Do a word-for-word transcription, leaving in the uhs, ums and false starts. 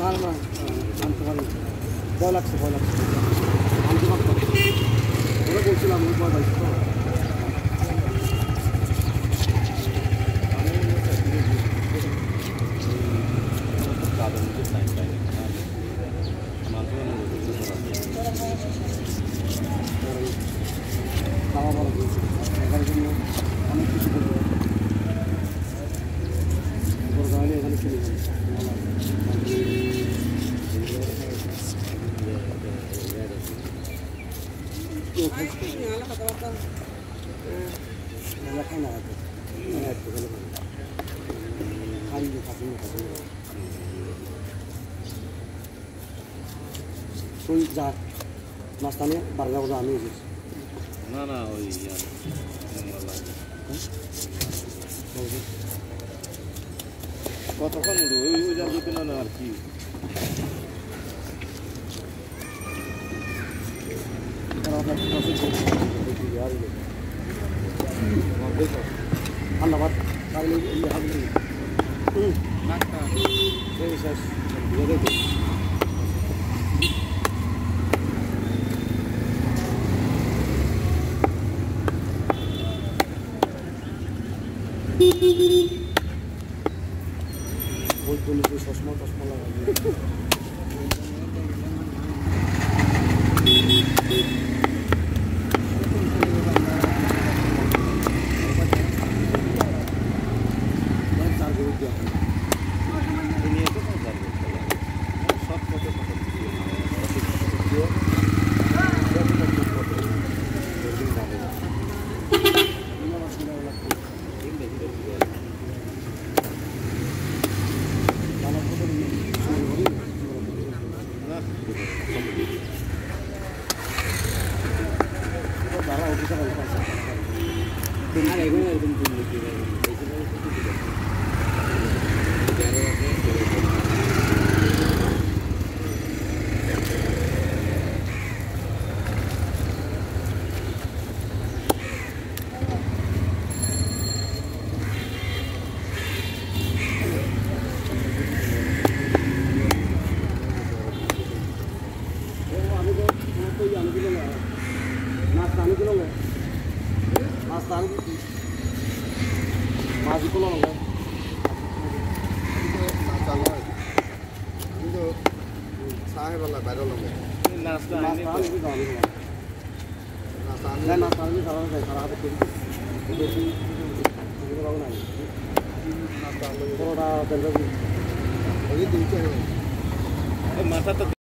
না না জানতে পারি ভয় লাগছে ভয় লাগছে জানতে পারতাম ওরা বলছিলাম আমি ভয় পাইছি তো খাওয়া বড় এখানে জন্য অনেক কিছু করবো গাড়ি এখানে চলে যাবে খাই না খাই খাই তুই যা নাস্তা নিয়ে বাড়ি যাবো আমি এসেছি না না ওই কতক্ষণ উঠবো ওই ওই যার যেতে না আর কি ধন্যবাদ বৈদ্যুতিক চশমা চশমা লাগাই মাঝি কোনো কিন্তু চাহে বলা বাইরে লগে নাস্তা নাস্তা নাস্তা আমি সারা যায় সারা হাতে করি বেশি বাবু নাই নাস্তা পরোটা তেল মাথা তো